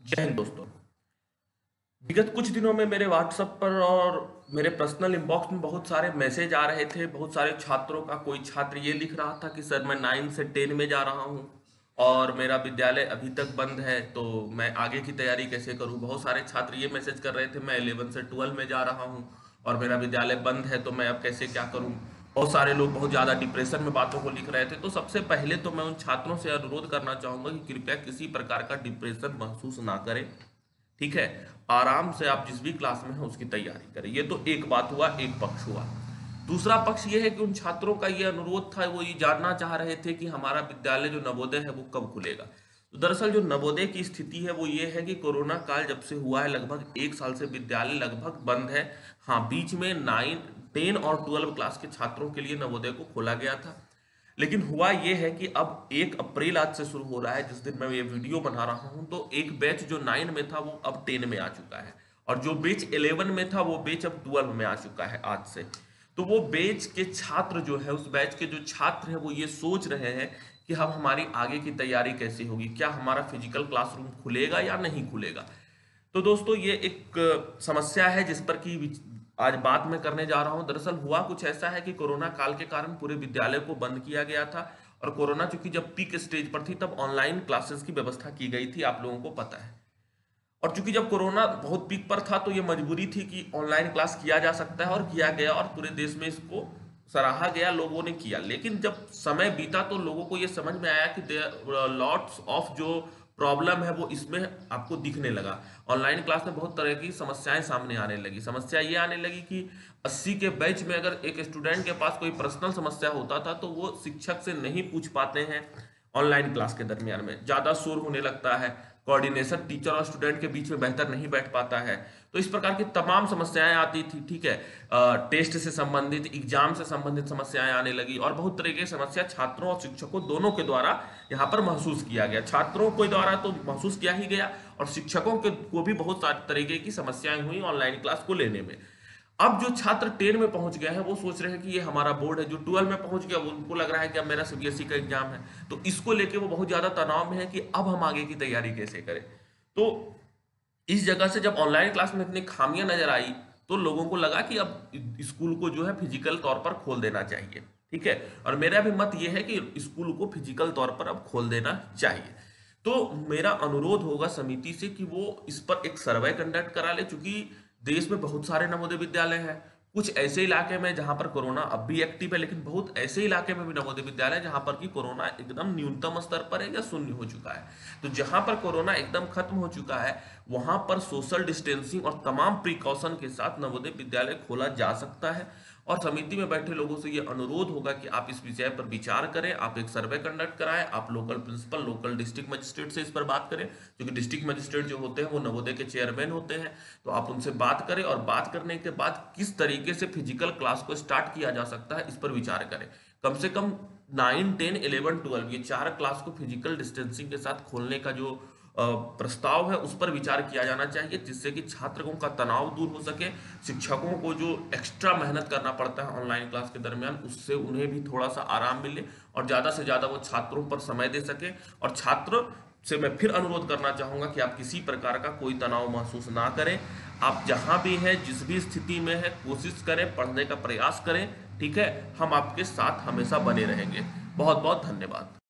जय हिंद दोस्तों। विगत कुछ दिनों में मेरे व्हाट्सएप पर और मेरे पर्सनल इनबॉक्स में बहुत सारे मैसेज आ रहे थे। बहुत सारे छात्रों का कोई छात्र ये लिख रहा था कि सर मैं 9 से 10 में जा रहा हूँ और मेरा विद्यालय अभी तक बंद है, तो मैं आगे की तैयारी कैसे करूँ। बहुत सारे छात्र ये मैसेज कर रहे थे मैं 11 से 12 में जा रहा हूँ और मेरा विद्यालय बंद है, तो मैं अब कैसे क्या करूँ। बहुत सारे लोग बहुत ज़्यादा डिप्रेशन में बातों को लिख रहे थे। तो सबसे पहले तो मैं उन छात्रों से अनुरोध करना चाहूँगा कि कृपया किसी प्रकार का डिप्रेशन महसूस ना करें। ठीक है, आराम से आप जिस भी क्लास में हैं उसकी तैयारी करें। ये तो एक बात हुआ, एक पक्ष हुआ। दूसरा पक्ष ये है कि उन छात्रों का ये अनुरोध था, वो ये जानना चाह रहे थे कि हमारा विद्यालय जो नवोदय है वो कब खुलेगा। तो दरअसल जो नवोदय की स्थिति है वो ये है कि कोरोना काल जब से हुआ है लगभग 1 साल से विद्यालय लगभग बंद है। हाँ, बीच में 9, 10 और 12 क्लास के छात्रों के लिए नवोदय को खोला गया था। लेकिन हुआ ये है कि अब 1 अप्रैल आज से शुरू हो रहा है, जिस दिन मैं ये वीडियो बना रहा हूँ, तो एक बैच जो 9 में था वो अब 10 में आ चुका है और जो बैच 11 में था वो बैच अब 12 में आ चुका है आज से। तो वो बैच के छात्र जो है, उस बैच के जो छात्र हैं वो ये सोच रहे हैं कि हम हमारी आगे की तैयारी कैसे होगी, क्या हमारा फिजिकल क्लासरूम खुलेगा या नहीं खुलेगा। तो दोस्तों ये एक समस्या है जिस पर कि आज बात मैं करने जा रहा हूं। दरअसल हुआ कुछ ऐसा है कि कोरोना काल के कारण पूरे विद्यालय को बंद किया गया था और कोरोना चूंकि जब पीक स्टेज पर थी तब ऑनलाइन क्लासेस की व्यवस्था की गई थी, आप लोगों को पता है। और चूंकि जब कोरोना बहुत पीक पर था तो ये मजबूरी थी कि ऑनलाइन क्लास किया जा सकता है और किया गया और पूरे देश में इसको सराहा गया, लोगों ने किया। लेकिन जब समय बीता तो लोगों को ये समझ में आया कि लॉट्स ऑफ जो प्रॉब्लम है वो इसमें आपको दिखने लगा। ऑनलाइन क्लास में बहुत तरह की समस्याएं सामने आने लगी। समस्या ये आने लगी कि 80 के बैच में अगर एक स्टूडेंट के पास कोई पर्सनल समस्या होता था तो वो शिक्षक से नहीं पूछ पाते हैं। ऑनलाइन क्लास के दरमियान में ज़्यादा शोर होने लगता है, कोऑर्डिनेशन टीचर और स्टूडेंट के बीच में बेहतर नहीं बैठ पाता है। तो इस प्रकार की तमाम समस्याएं आती थी। ठीक है, टेस्ट से संबंधित, एग्जाम से संबंधित समस्याएं आने लगी और बहुत तरह की समस्या छात्रों और शिक्षकों दोनों के द्वारा यहाँ पर महसूस किया गया। छात्रों के द्वारा तो महसूस किया ही गया और शिक्षकों के को भी बहुत सारे तरीके की समस्याएं हुई ऑनलाइन क्लास को लेने में। अब जो छात्र 10 में पहुंच गए हैं वो सोच रहे हैं कि ये हमारा बोर्ड है। जो 12 में पहुंच गया वो उनको लग रहा है कि अब मेरा सीबीएसई का एग्जाम है, तो इसको लेके वो बहुत ज्यादा तनाव में है कि अब हम आगे की तैयारी कैसे करें। तो इस जगह से जब ऑनलाइन क्लास में इतनी खामियां नजर आई तो लोगों को लगा कि अब स्कूल को जो है फिजिकल तौर पर खोल देना चाहिए। ठीक है, और मेरा भी मत ये है कि स्कूल को फिजिकल तौर पर अब खोल देना चाहिए। तो मेरा अनुरोध होगा समिति से कि वो इस पर एक सर्वे कंडक्ट करा ले। चूंकि देश में बहुत सारे नवोदय विद्यालय हैं, कुछ ऐसे इलाके में जहां पर कोरोना अब भी एक्टिव है, लेकिन बहुत ऐसे इलाके में भी नवोदय विद्यालय जहां पर कि कोरोना एकदम न्यूनतम स्तर पर है या शून्य हो चुका है। तो जहां पर कोरोना एकदम खत्म हो चुका है वहां पर सोशल डिस्टेंसिंग और तमाम प्रिकॉशन के साथ नवोदय विद्यालय खोला जा सकता है। और समिति में बैठे लोगों से ये अनुरोध होगा कि आप इस विषय पर विचार करें, आप एक सर्वे कंडक्ट कराएं, आप local principal, local district magistrate से इस पर बात करें, क्योंकि डिस्ट्रिक्ट मजिस्ट्रेट जो होते हैं वो नवोदय के चेयरमैन होते हैं। तो आप उनसे बात करें और बात करने के बाद किस तरीके से फिजिकल क्लास को स्टार्ट किया जा सकता है इस पर विचार करें। कम से कम 9, 10, 11, 12 ये 4 क्लास को फिजिकल डिस्टेंसिंग के साथ खोलने का जो प्रस्ताव है उस पर विचार किया जाना चाहिए, जिससे कि छात्रों का तनाव दूर हो सके। शिक्षकों को जो एक्स्ट्रा मेहनत करना पड़ता है ऑनलाइन क्लास के दरमियान उससे उन्हें भी थोड़ा सा आराम मिले और ज़्यादा से ज़्यादा वो छात्रों पर समय दे सके। और छात्र से मैं फिर अनुरोध करना चाहूँगा कि आप किसी प्रकार का कोई तनाव महसूस ना करें। आप जहाँ भी हैं, जिस भी स्थिति में है, कोशिश करें, पढ़ने का प्रयास करें। ठीक है, हम आपके साथ हमेशा बने रहेंगे। बहुत बहुत धन्यवाद।